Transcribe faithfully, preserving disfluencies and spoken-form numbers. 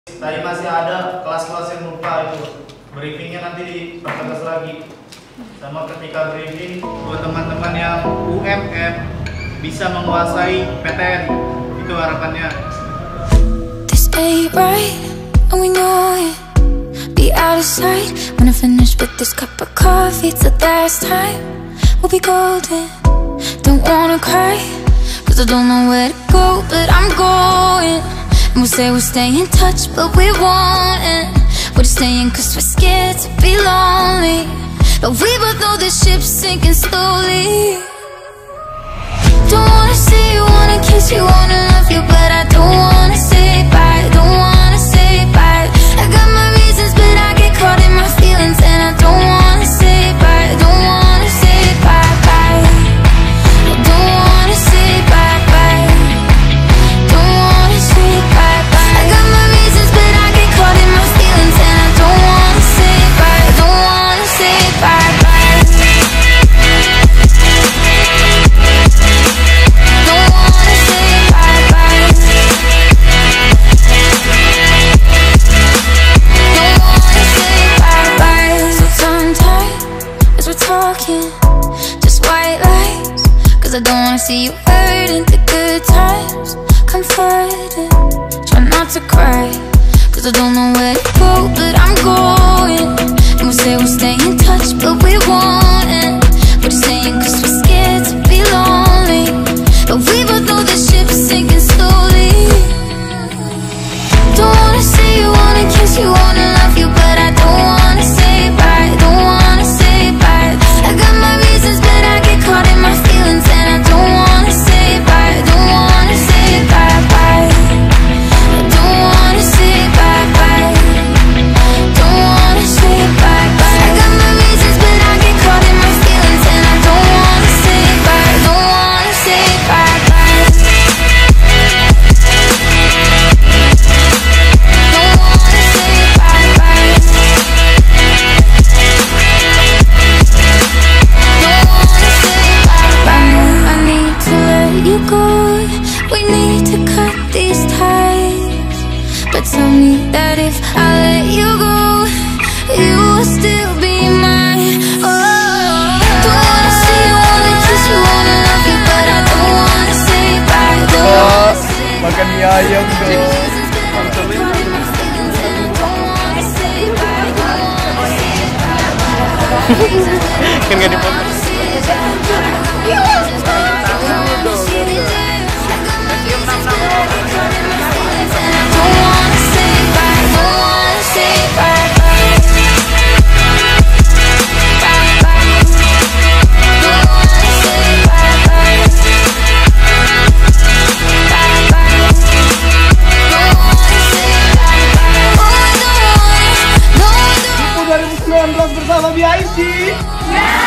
Tadi masih ada kelas-kelas yang lupa itu. Briefingnya nanti dipertegas lagi. Sama ketika briefing buat teman-teman yang U M M bisa menguasai P T N. Itu harapannya. This ain't right, and we know it. Be out of sight when I finish with this cup of coffee. Till last time we'll be golden. Don't wanna cry, cause I don't know where to go, but I'm going. And we'll say we'll stay in touch, but we won't. We're just staying cause we're scared to be lonely. But we both know this ship's sinking slowly. Don't wanna see you, wanna kiss you, wanna love you, but I don't wanna say bye, don't wanna say bye. I got my reasons, but I get caught in my feelings, and I don't wanna say bye, don't wanna say bye bye. I don't wanna say bye bye, don't wanna say bye bye. I got my reasons, but I get caught in my feelings, and I don't wanna say bye, don't wanna say bye bye. Just white lies, cause I don't wanna see you hurting. The good times comforted. Try not to cry, cause I don't know where to go, but I'm going. And we'll say we'll stay in touch, but we won't. And we're just saying cause we're scared to be lonely. But we both know this ship's sinking slowly. Don't wanna see you, wanna kiss you, wanna love you, but I don't wanna say bye, don't wanna say bye. I got my reasons, but I get caught in my feelings, and I don't wanna say bye, don't wanna say bye bye. I don't wanna say bye bye, don't wanna say bye bye. I got my reasons, but I get caught in my feelings, and I don't wanna say bye, don't wanna say bye bye. Don't wanna say bye bye. I need to let you go. We need to cut these ties. But tell me that if I let you go, you will still be mine. Oh, don't wanna see you, wanna kiss you, wanna love you, but I don't wanna say bye. Don't wanna say bye. Makan mie ayam dong. Kan gak dipotong. dua ribu sembilan belas bersama B I C.